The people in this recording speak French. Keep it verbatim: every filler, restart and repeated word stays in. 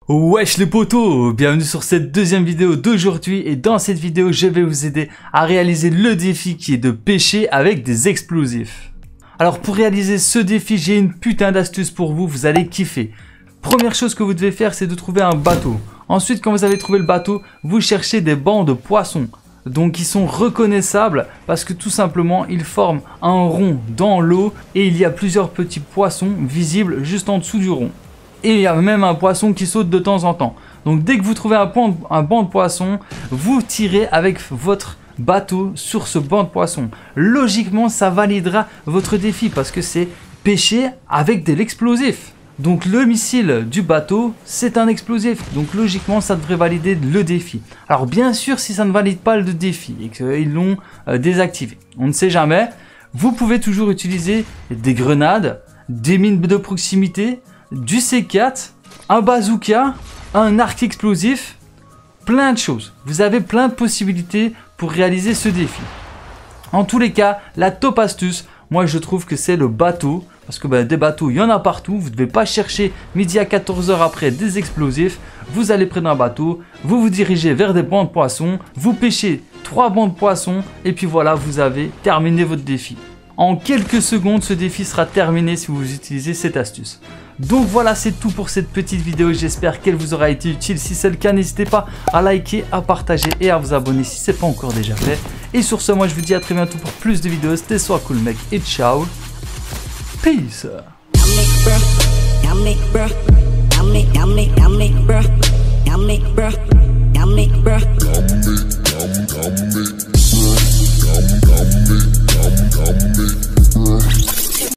Wesh les potos, bienvenue sur cette deuxième vidéo d'aujourd'hui et dans cette vidéo je vais vous aider à réaliser le défi qui est de pêcher avec des explosifs. Alors pour réaliser ce défi j'ai une putain d'astuce pour vous, vous allez kiffer. Première chose que vous devez faire c'est de trouver un bateau. Ensuite quand vous avez trouvé le bateau, vous cherchez des bancs de poissons. Donc ils sont reconnaissables parce que tout simplement ils forment un rond dans l'eau et il y a plusieurs petits poissons visibles juste en dessous du rond. Et il y a même un poisson qui saute de temps en temps. Donc dès que vous trouvez un, pont, un banc de poisson, vous tirez avec votre bateau sur ce banc de poisson. Logiquement, ça validera votre défi parce que c'est pêcher avec de l'explosif. Donc le missile du bateau, c'est un explosif. Donc logiquement, ça devrait valider le défi. Alors bien sûr, si ça ne valide pas le défi et qu'ils l'ont euh, désactivé, on ne sait jamais, vous pouvez toujours utiliser des grenades, des mines de proximité, du C quatre, un bazooka, un arc explosif, plein de choses. Vous avez plein de possibilités pour réaliser ce défi. En tous les cas, la top astuce, moi je trouve que c'est le bateau. Parce que ben, des bateaux, il y en a partout. Vous ne devez pas chercher midi à quatorze heures après des explosifs. Vous allez près d'un bateau, vous vous dirigez vers des bancs de poissons, vous pêchez trois bancs de poissons et puis voilà, vous avez terminé votre défi. En quelques secondes, ce défi sera terminé si vous utilisez cette astuce. Donc voilà, c'est tout pour cette petite vidéo. J'espère qu'elle vous aura été utile. Si c'est le cas, n'hésitez pas à liker, à partager et à vous abonner si ce n'est pas encore déjà fait. Et sur ce, moi je vous dis à très bientôt pour plus de vidéos. C'était soit cool mec et ciao. Peace.